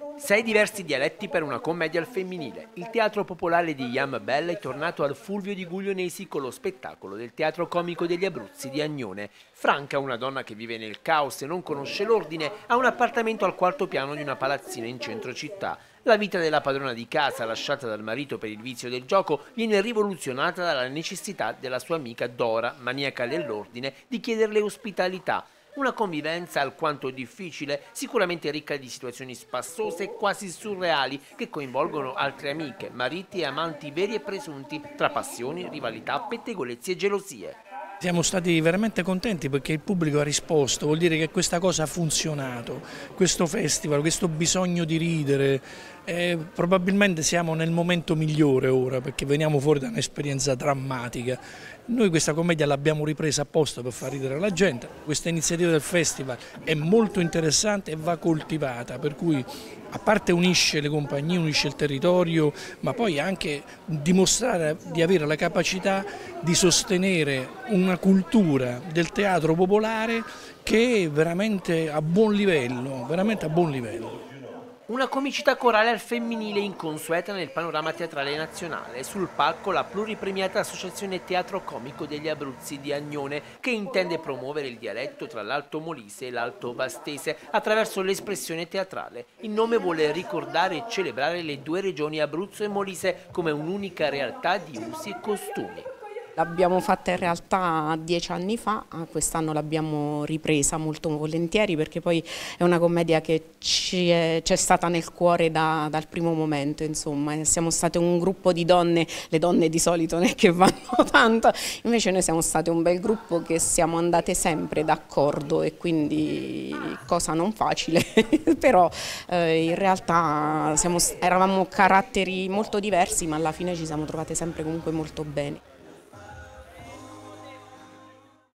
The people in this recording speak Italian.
6 diversi dialetti per una commedia al femminile. Il teatro popolare di Iam Bella è tornato al Fulvio di Guglionesi con lo spettacolo del teatro comico degli Abruzzi di Agnone. Franca, una donna che vive nel caos e non conosce l'ordine, ha un appartamento al quarto piano di una palazzina in centro città. La vita della padrona di casa, lasciata dal marito per il vizio del gioco, viene rivoluzionata dalla necessità della sua amica Dora, maniaca dell'ordine, di chiederle ospitalità. Una convivenza alquanto difficile, sicuramente ricca di situazioni spassose e quasi surreali che coinvolgono altre amiche, mariti e amanti veri e presunti tra passioni, rivalità, pettegolezzi e gelosie. Siamo stati veramente contenti perché il pubblico ha risposto, vuol dire che questa cosa ha funzionato, questo festival, questo bisogno di ridere, probabilmente siamo nel momento migliore ora perché veniamo fuori da un'esperienza drammatica. Noi questa commedia l'abbiamo ripresa apposta per far ridere la gente, questa iniziativa del festival è molto interessante e va coltivata, per cui a parte unisce le compagnie, unisce il territorio, ma poi anche dimostrare di avere la capacità di sostenere una cultura del teatro popolare che è veramente a buon livello, veramente a buon livello. Una comicità corale al femminile inconsueta nel panorama teatrale nazionale. Sul palco la pluripremiata Associazione Teatro Comico degli Abruzzi di Agnone, che intende promuovere il dialetto tra l'Alto Molise e l'Alto Vastese attraverso l'espressione teatrale. Il nome vuole ricordare e celebrare le due regioni Abruzzo e Molise come un'unica realtà di usi e costumi. L'abbiamo fatta in realtà 10 anni fa, quest'anno l'abbiamo ripresa molto volentieri perché poi è una commedia che c'è stata nel cuore dal primo momento, insomma. Siamo state un gruppo di donne, le donne di solito non è che vanno tanto, invece noi siamo state un bel gruppo che siamo andate sempre d'accordo e quindi cosa non facile, però in realtà eravamo caratteri molto diversi ma alla fine ci siamo trovate sempre comunque molto bene.